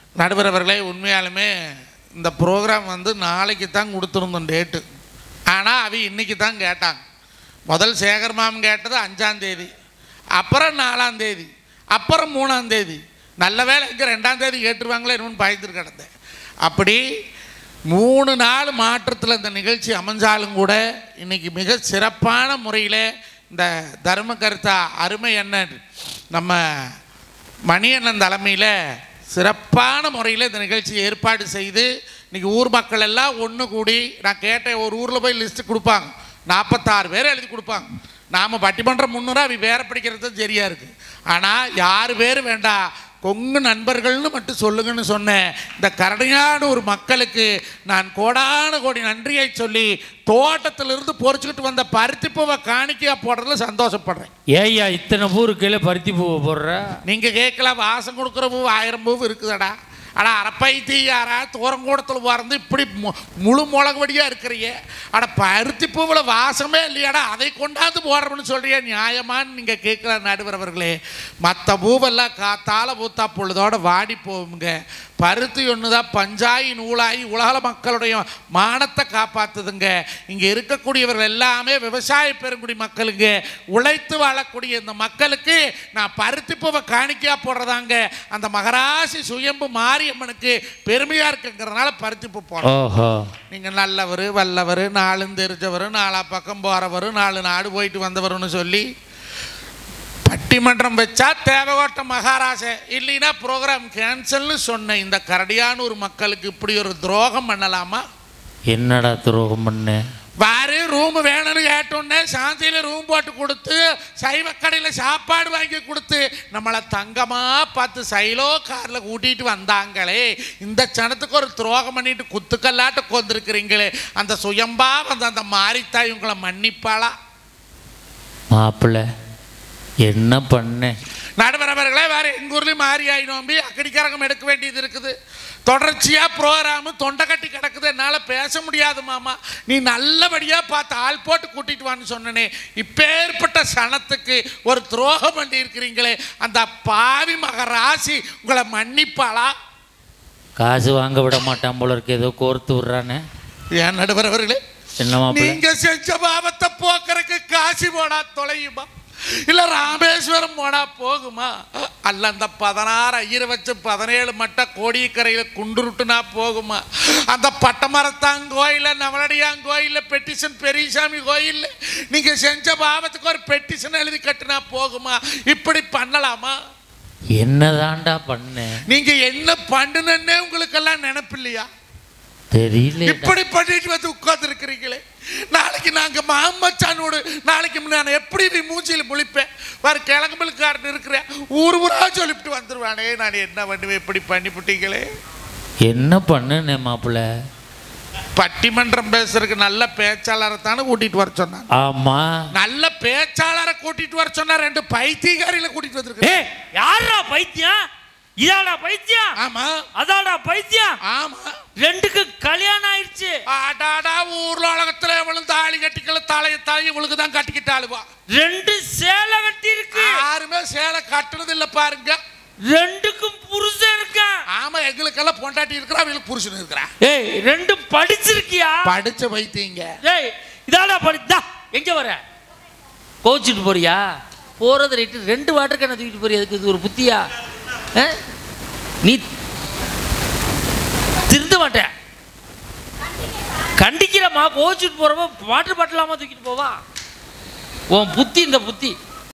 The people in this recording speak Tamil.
நடுவர் அவர்களே, உண்மையாலுமே இந்த ப்ரோக்ராம் வந்து நாளைக்கு தான் கொடுத்துருந்தோம் டேட்டு. ஆனால் அவ இன்றைக்கி தான் கேட்டாங்க. முதல் சேகர் மாமன் கேட்டது 5ஆம் தேதி, அப்புறம் 4ஆம் தேதி, அப்புறம் 3ஆம் தேதி. நல்ல வேலை இங்கே 2ஆம் தேதி கேட்டுருவாங்களே இன்னொன்று பயந்துட்டு கிடந்தேன். அப்படி 3 நாள் மாற்றத்தில் இந்த நிகழ்ச்சி அமைஞ்சாலும் கூட இன்றைக்கி மிக சிறப்பான முறையில் இந்த தர்ம கருத்தா அருமை அண்ணன் நம்ம மணியண்ணன் தலைமையில் சிறப்பான முறையில் இந்த நிகழ்ச்சியை ஏற்பாடு செய்து இன்றைக்கி ஊர் மக்கள் எல்லாம் ஒன்று கூடி, நான் கேட்டேன், ஒரு ஊரில் போய் லிஸ்ட்டு கொடுப்பாங்க, 46 பேர் எழுதி கொடுப்பாங்க. நாம் பட்டிமன்றம் 300 அவ வேற படிக்கிறது சரியாக இருக்குது. ஆனால் யார் பேர் வேண்டாம், கொங்கு நண்பர்கள்னு மட்டும் சொல்லுங்கன்னு சொன்னேன். இந்த கரணையானூர் மக்களுக்கு நான் கோடான கோடி நன்றியை சொல்லி தோட்டத்திலிருந்து பொறிச்சுக்கிட்டு வந்த பருத்தி பூவை காணிக்கையா போடுறதுல சந்தோஷப்படுறேன். ஏய்யா இத்தனை பூ கீழே பருத்தி பூவை போடுற? நீங்கள் கேட்கலாம், வாசம் கொடுக்குற பூ 1000 பூ இருக்குதாடா. ஆனால் அரப்பைத்தி யாரா தூரங்கூடத்தில் வறந்து இப்படி முழு முளகுவடியாக இருக்கிறீங்க. ஆனால் பருத்தி பூவில் வாசமே இல்லையாடா, அதை கொண்டாந்து போடுறோம்னு சொல்கிறியா? நியாயமானு நீங்கள் கேட்கலாம் நடுவர் அவர்களே. மற்ற பூவெல்லாம் காத்தால பூத்தா பொழுதோடு வாடி போகுங்க. பருத்தி ஒன்று தான் பஞ்சாயி நூலாகி உலக மக்களுடைய மானத்தை காப்பாற்றுதுங்க. இங்கே இருக்கக்கூடியவர்கள் எல்லாமே விவசாய பெருங்குடி மக்களுங்க, உழைத்து வாழக்கூடிய இந்த மக்களுக்கு நான் பருத்தி பூவை காணிக்கையாக போடுறதாங்க அந்த மகராசி சுயம்பு மாரியம்மனுக்கு பெருமையாக இருக்குங்கிறதுனால பருத்தி பூ போடுறோம். நீங்கள் நல்லவர் வல்லவர், 4 தெரிஞ்சவர், 4 பக்கம் போகிறவர், 4 நாடு போயிட்டு வந்தவர்னு சொல்லி பட்டிமன்றம் வச்சா தேவகோட்டை மகாராஜா இல்லைன்னா ப்ரோக்ராம் கேன்சல்னு சொன்ன இந்த கரடியானூர் மக்களுக்கு இப்படி ஒரு துரோகம் பண்ணலாமா? என்னடா துரோகம் பண்ண? வேறு ரூம் வேணும்னு கேட்டோன்னே சாந்தியில் ரூம் போட்டு கொடுத்து சைவக்கடையில் சாப்பாடு வாங்கி கொடுத்து நம்மளை தங்கமாக பார்த்து சைலோ காரில் கூட்டிகிட்டு வந்தாங்களே, இந்த சனத்துக்கு ஒரு துரோகம் பண்ணிட்டு குத்துக்கல்லாட்ட கொண்டிருக்கிறீங்களே, அந்த சுயம்பா வந்து அந்த மாரித்தாய் உங்களை மன்னிப்பாளா? மாப்பிள்ளை என்ன பண்ண? நடுவர் அவர்களே, வேறு எங்கள் ஊர்லேயும் மாரியாய் நோம்பி அக்கடிக்கரகம் எடுக்க வேண்டியது இருக்குது. தொடர்ச்சியாக ப்ரோக்ராமு தொண்டை கட்டி கிடக்குது, என்னால் பேச முடியாது மாமா. நீ நல்லபடியாக பார்த்து ஆள் போட்டு கூட்டிகிட்டு வான்னு சொன்னனே, இப்பேற்பட்ட சனத்துக்கு ஒரு துரோகம் பண்ணி இருக்கிறீங்களே, அந்த பாவி மகராசி உங்களை மன்னிப்பாளா? காசு வாங்க விட மாட்டான் போல இருக்கு, ஏதோ கோர்த்து விட்றானே. ஏன் நடுவர் அவர்களே, என்னமா நீங்கள் செஞ்ச பாவத்தை போக்குறதுக்கு காசி போடா தொலையுமா, இல்லை ராமேஸ்வரம் போனா போகுமா? அல்ல அந்த 16 ஐயரை வச்சு 17 மட்டை கோடிக்கரையில் குண்டுருட்டுனா போகுமா? அந்த பட்டமரத்தாங்கோயில், நவலடியாங்கோயில், பெட்டிஷன் பெரியசாமி கோயில் நீங்கள் செஞ்ச பாவத்துக்கு ஒரு பெட்டிஷன் எழுதி கட்டுனா போகுமா? இப்படி பண்ணலாமா? என்னதான்டா பண்ண? நீங்க என்ன பண்ணுனே உங்களுக்கெல்லாம் நினைப்பு இல்லையா? தெரியல. இப்படி பண்ணிட்டு வந்து உட்கார்ந்து இருக்கிறீங்களே. நாளைக்கு நாங்கள் மாமச்சானோடு நாளைக்கு நான் எப்படி மூஞ்சியில் முழிப்பேன்? வேறு கிழங்குமலுக்காரன் இருக்கிறேன், ஊரா சொல்லிவிட்டு வந்துடுவானே, நான் என்ன பண்ணுவேன்? இப்படி பண்ணிவிட்டீங்களே. என்ன பண்ணுனே மாப்பிள்ள? பட்டிமன்றம் பேசுறதுக்கு நல்ல பேச்சாளரை தானே கூட்டிட்டு வர சொன்னாங்க. ஆமா, நல்ல பேச்சாளரை கூட்டிட்டு வர சொன்னா 2 பைத்தியக்காரிகளை கூட்டிட்டு வந்திருக்கேன். யாரா பைத்தியம்? இதாடா பைத்தியம்? ஆமா. அதாடா பைத்தியம்? ஆமா. 2க்கு கல்யாணம் ஆயிடுச்சு. ஆடாடா, ஊர்ல உலகத்துல எவ்வளவு தாலி கட்டிக்கல, தலையை இவளுக்கு தான் கட்டிக்கிட்டு ஆளுவா. 2 சேலை கட்டி இருக்கு. யாருமே சேலை கட்டுறது இல்ல பாருங்க. 2க்கும் புருஷன் இருக்கா? ஆமா, எங்களுக்கெல்லாம் பொண்டாட்டி இருக்கிறா, அவங்களுக்கு புருஷன் இருக்கிறா. ஏய், 2 படிச்சிருக்கியா? படிச்ச வைத்தீங்க. ஏய், இதாடா படித்தா. எங்க வர? கோச்சிட்டு போறியா? போறது ரைட்டு, 2 வாட்டர் கேன தூக்கிட்டு போறியா? அதுக்கு இது ஒரு புத்தியா? நீ திருந்த மாட்ட. கண்டிக்கிறமா, கோச்சிட்டு போறப்ப வாட்டர் பாட்டிலாமா தூக்கிட்டு போவா? உன் புத்தி இந்த புத்தி.